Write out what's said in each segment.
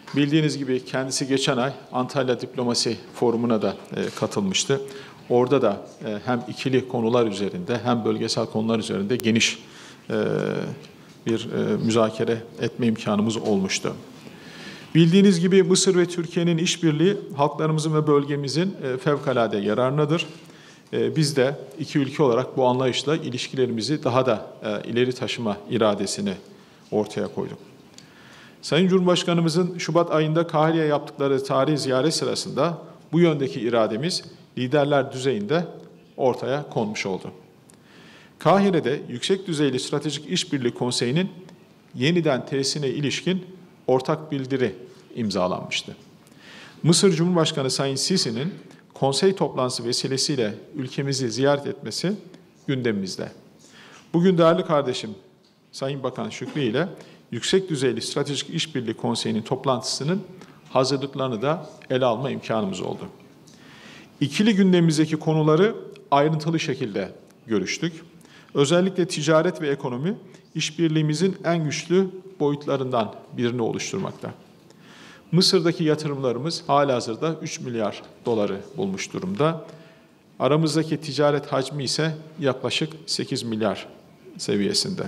Bildiğiniz gibi kendisi geçen ay Antalya Diplomasi Forumu'na da katılmıştı. Orada da hem ikili konular üzerinde hem bölgesel konular üzerinde geniş bir müzakere etme imkanımız olmuştu. Bildiğiniz gibi Mısır ve Türkiye'nin işbirliği halklarımızın ve bölgemizin fevkalade yararınadır. Biz de iki ülke olarak bu anlayışla ilişkilerimizi daha da ileri taşıma iradesini ortaya koyduk. Sayın Cumhurbaşkanımızın Şubat ayında Kahire'ye yaptıkları tarihi ziyaret sırasında bu yöndeki irademiz liderler düzeyinde ortaya konmuş oldu. Kahire'de Yüksek Düzeyli Stratejik İşbirliği Konseyi'nin yeniden tesisine ilişkin ortak bildiri imzalanmıştı. Mısır Cumhurbaşkanı Sayın Sisi'nin konsey toplantısı vesilesiyle ülkemizi ziyaret etmesi gündemimizde. Bugün değerli kardeşim Sayın Bakan Şükrü ile Yüksek Düzeyli Stratejik İşbirliği Konseyi'nin toplantısının hazırlıklarını da ele alma imkanımız oldu. İkili gündemimizdeki konuları ayrıntılı şekilde görüştük. Özellikle ticaret ve ekonomi işbirliğimizin en güçlü boyutlarından birini oluşturmakta. Mısır'daki yatırımlarımız halihazırda 3 milyar doları bulmuş durumda. Aramızdaki ticaret hacmi ise yaklaşık 8 milyar seviyesinde.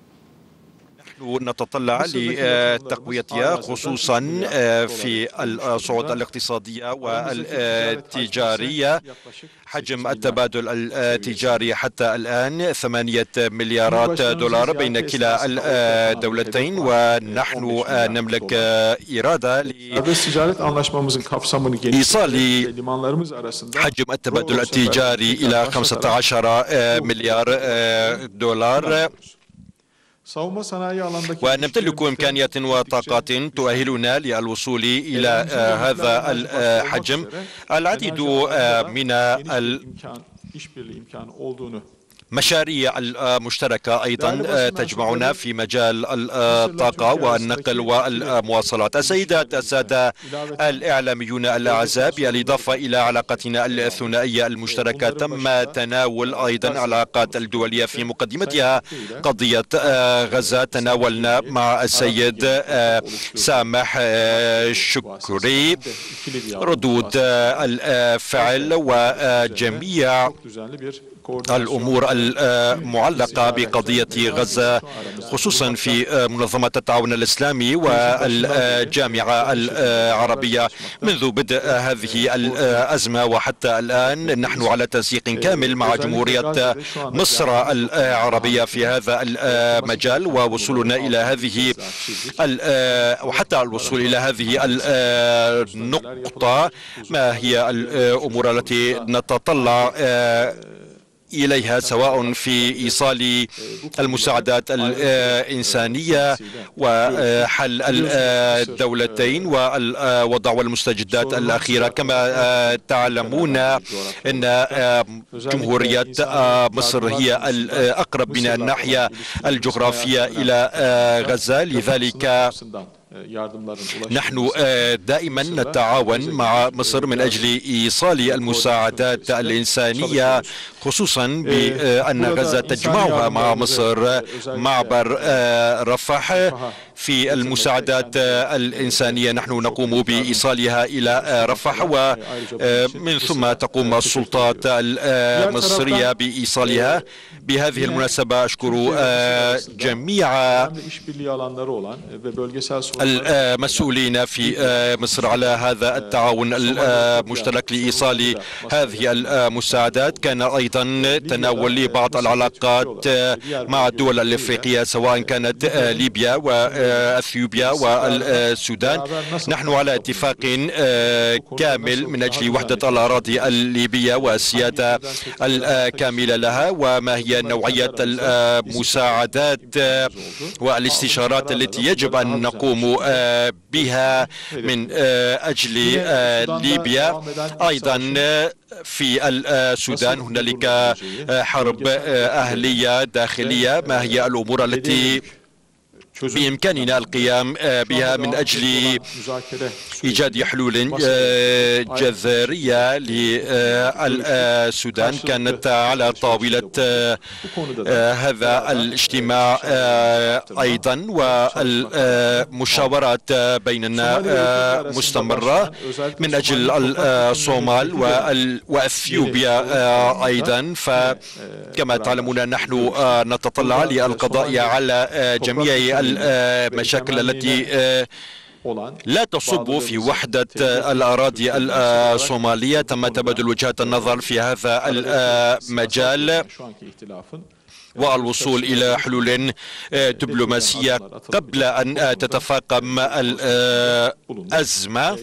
نتطلع لتقويتها خصوصا في الصعود الاقتصادية والتجارية. حجم التبادل التجاري حتى الآن 8 مليارات دولار بين كلا الدولتين ونحن نملك إرادة لإيصال حجم التبادل التجاري إلى 15 مليار دولار. ونمتلك إمكانيات وطاقات تؤهلنا للوصول إلى هذا الحجم. العديد من المشاريع المشتركة أيضا تجمعنا في مجال الطاقة والنقل والمواصلات. السيدات السادة الإعلاميون الأعزاء، بالإضافة إلى علاقتنا الثنائية المشتركة تم تناول أيضا العلاقات الدولية في مقدمتها قضية غزة. تناولنا مع السيد سامح شكري ردود الفعل وجميع الأمور المعلقة بقضية غزة، خصوصا في منظمة التعاون الإسلامي والجامعة العربية. منذ بدء هذه الأزمة وحتى الآن نحن على تنسيق كامل مع جمهورية مصر العربية في هذا المجال، ووصولنا إلى هذه وحتى الوصول إلى هذه النقطة ما هي الأمور التي نتطلع إليها سواء في إيصال المساعدات الإنسانية وحل الدولتين ووضع المستجدات الأخيرة. كما تعلمون أن جمهورية مصر هي الأقرب من الناحية الجغرافية إلى غزة، لذلك نحن دائما نتعاون مع مصر من أجل إيصال المساعدات الإنسانية، خصوصا بأن غزة تجمعها مع مصر معبر رفح. في المساعدات الإنسانية نحن نقوم بإيصالها إلى رفح، ومن ثم تقوم السلطات المصرية بإيصالها. بهذه المناسبة أشكر جميع المسؤولين في مصر على هذا التعاون المشترك لإيصال هذه المساعدات. كان أيضا تناول لبعض العلاقات مع الدول الأفريقية سواء كانت ليبيا وأثيوبيا والسودان. نحن على اتفاق كامل من أجل وحدة الأراضي الليبية والسيادة الكاملة لها، وما هي نوعية المساعدات والاستشارات التي يجب أن نقوم بها من أجل ليبيا. أيضا في السودان هنالك حرب أهلية داخلية. ما هي الأمور التي بإمكاننا القيام بها من أجل إيجاد حلول جذرية للسودان. كانت على طاولة هذا الاجتماع أيضا، والمشاورات بيننا مستمرة من أجل الصومال وأثيوبيا أيضا. فكما تعلمون نحن نتطلع للقضاء على جميع المشاكل التي لا تصب في وحدة الأراضي الصومالية. تم تبادل وجهات النظر في هذا المجال والوصول إلى حلول دبلوماسية قبل أن تتفاقم الأزمة.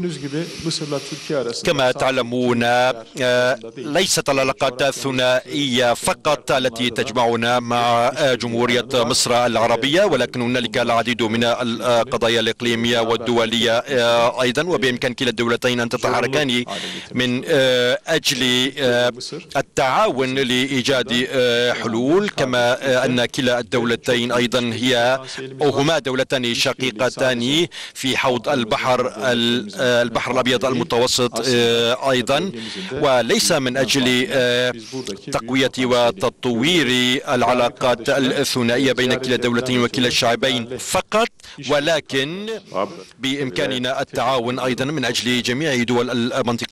كما تعلمون ليست العلاقات الثنائية فقط التي تجمعنا مع جمهورية مصر العربية، ولكن هنالك العديد من القضايا الإقليمية والدولية أيضا، وبإمكان كلا الدولتين أن تتحركان من أجل التعاون لإيجاد حلول. كما أن كلا الدولتين أيضا هما دولتان شقيقتان في حوض البحر الأبيض المتوسط أيضا، وليس من أجل تقوية وتطوير العلاقات الثنائية بين كلا الدولتين وكلا الشعبين فقط، ولكن بإمكاننا التعاون أيضا من أجل جميع دول المنطقة.